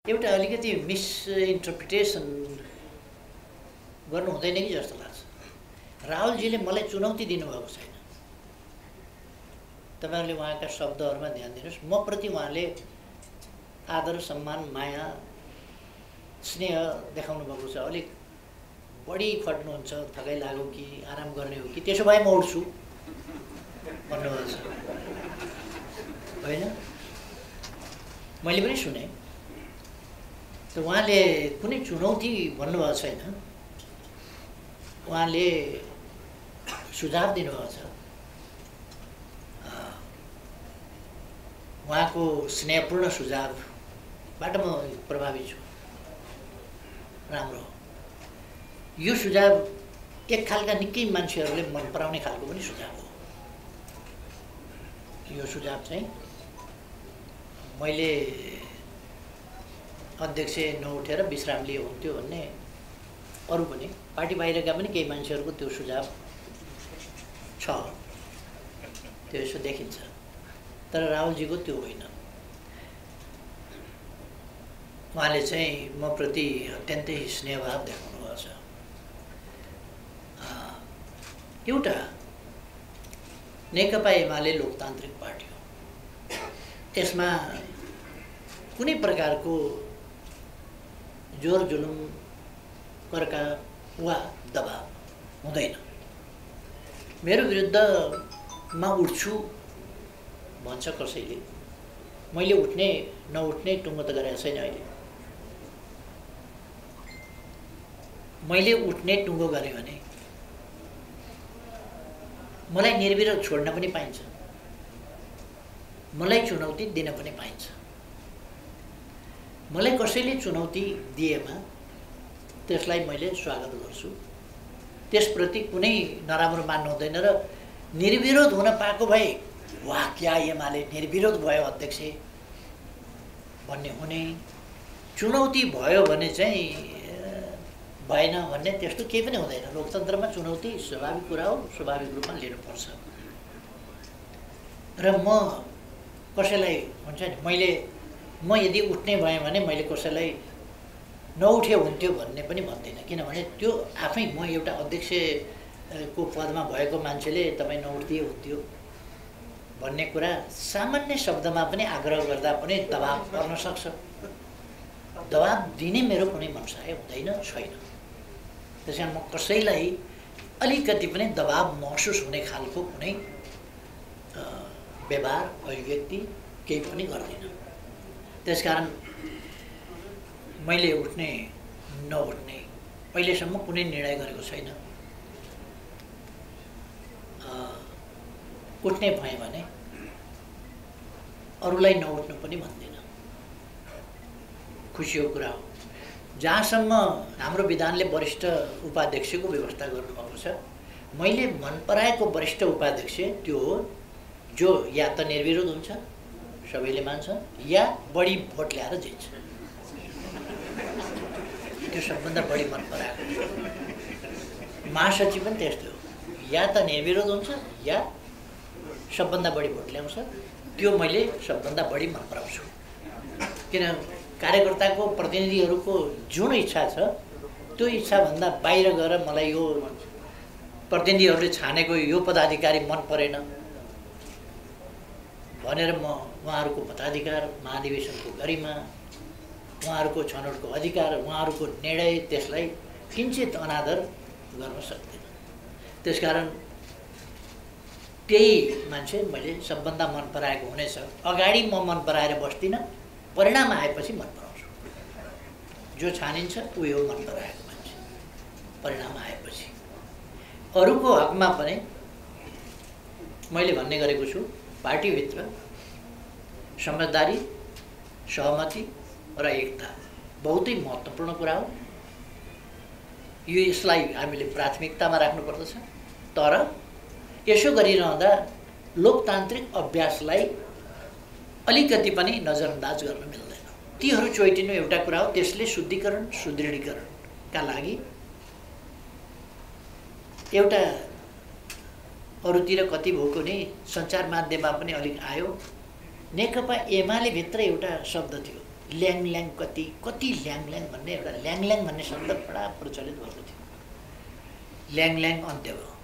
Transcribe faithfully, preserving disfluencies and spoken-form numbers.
एउटा अलिकति मिसइन्टरप्रिटेसन गर्नु हुँदैन कि जस्तो लाग्छ। राहुलजीले मलाई चुनौती दिनुभएको छैन। तपाईहरुले उहाँका शब्दहरुमा ध्यान दिनुस्। म प्रति उहाँले आदर, सम्मान, माया, स्नेह देखाउनु भएको छ। अलिक बढी खट्नुहुन्छ, थकाइ लाग्यो कि आराम गर्ने हो कि त्यसो भए म उठ्छु भन्नुभएको छ हैन। मैले पनि सुने। त उहाँले कुनै चुनौती भन्नुभएको छैन। उहाँले सुझाव दिनुभएको छ। उहाँको स्नेहपूर्ण सुझावबाट म प्रभावित छु। राम्रो। यो सुझाव एक खालका निकै मान्छेहरूले मन पराउने खालको पनि सुझाव हो। यो सुझाव चाहिँ मैले अध्यक्ष नउठेर विश्राम लिए हुन्थ्यो भन्ने अरू पनि पार्टी बाहिरका पनि केही मान्छेहरूको त्यो सुझाव छ, त्यो यसो देखिन्छ। तर राहुलजीको त्यो होइन। उहाँले चाहिँ म प्रति अत्यन्तै स्नेहभाव देखाउनु भएको छ। एउटा नेकपा एमाले लोकतान्त्रिक पार्टी हो। त्यसमा कुनै प्रकारको जोर जुलुम, कर्का वा दबाव हुँदैन। मेरो विरुद्धमा उठ्छु भन्छ कसैले, मैले उठ्ने नउठ्ने टुङ्गो त गरेको छैन अहिले। मैले उठ्ने टुङ्गो गरेँ भने मलाई निर्विरोध छोड्न पनि पाइन्छ, मलाई चुनौती दिन पनि पाइन्छ। मलाई कसैले चुनौती दिएमा त्यसलाई मैले स्वागत गर्छु। त्यसप्रति कुनै नराम्रो मान्नु हुँदैन र निर्विरोध हुन पाएको भए वाह क्या एमाले निर्विरोध भयो अध्यक्ष भन्ने हुने। चुनौती भयो भने चाहिँ भएन भन्ने त्यस्तो केही पनि हुँदैन। लोकतन्त्रमा चुनौती स्वाभाविक कुरा हो, स्वाभाविक रूपमा लिनुपर्छ। र म कसैलाई हुन्छ नि, मैले म यदि उठ्ने भएँ भने मैले कसैलाई नउठे हुन्थ्यो भन्ने पनि भन्दिनँ। किनभने त्यो आफै म एउटा अध्यक्षको पदमा भएको मान्छेले तपाईँ नउठ्दिए हुन्थ्यो भन्ने कुरा सामान्य शब्दमा पनि आग्रह गर्दा पनि दबाब पर्न सक्छ। दबाब दिने मेरो कुनै मनसाय हुँदैन, छैन। त्यसकारण म कसैलाई अलिकति पनि दबाब महसुस हुने खालको कुनै व्यवहार, अभिव्यक्ति केही पनि गर्दिनँ। त्यसकारण मैले उठ्ने नउठ्ने अहिलेसम्म कुनै निर्णय गरेको छैन। उठ्ने भएँ भने अरूलाई नउठ्नु पनि भन्दिनँ। खुसीको कुरा हो। जहाँसम्म हाम्रो विधानले वरिष्ठ उपाध्यक्षको व्यवस्था गर्नुभएको छ, मैले मन पराएको वरिष्ठ उपाध्यक्ष त्यो हो जो या त निर्विरोध हुन्छ, सबैले मान्छ, या बढी भोट ल्याएर जित्छ। त्यो सबभन्दा बढी मन पराएको। महासचिव पनि त्यस्तो हो, या त निर्विरोध हुन्छ या सबभन्दा बढी भोट ल्याउँछ। त्यो मैले सबभन्दा बढी मन पराउँछु। किन कार्यकर्ताको प्रतिनिधिहरूको जुन इच्छा छ त्यो इच्छाभन्दा बाहिर गएर मलाई यो प्रतिनिधिहरूले छानेको यो पदाधिकारी मन परेन भनेर म उहाँहरूको मताधिकार, महाधिवेशनको गरिमा, उहाँहरूको छनौटको अधिकार, उहाँहरूको निर्णय त्यसलाई किञ्चित अनादर गर्न सक्दिनँ। त्यसकारण त्यही मान्छे मैले सबभन्दा मन पराएको हुनेछ। अगाडि म मन पराएर बस्दिनँ, परिणाम आएपछि मन पराउँछु। जो छानिन्छ उही हो मन पराएको मान्छे परिणाम आएपछि। अरूको हकमा पनि मैले भन्ने गरेको छु, पार्टीभित्र समझदारी, सहमति र एकता बहुतै महत्त्वपूर्ण कुरा हो। यो यसलाई हामीले प्राथमिकतामा राख्नुपर्दछ। तर यसो गरिरहँदा लोकतान्त्रिक अभ्यासलाई अलिकति पनि नजरअन्दाज गर्न मिल्दैन। तीहरू चोइटिनु एउटा कुरा हो। त्यसले शुद्धिकरण, सुदृढीकरणका लागि एउटा अरूतिर कति भएको नि सञ्चार माध्यममा पनि अलिक आयो। नेकपा एमाले भित्र एउटा शब्द थियो, ल्याङ ल्याङ कति कति ल्याङ ल्याङ भन्ने एउटा ल्याङ ल्याङ भन्ने शब्द बडा प्रचलित भएको थियो। ल्याङ ल्याङ अन्त्य भयो।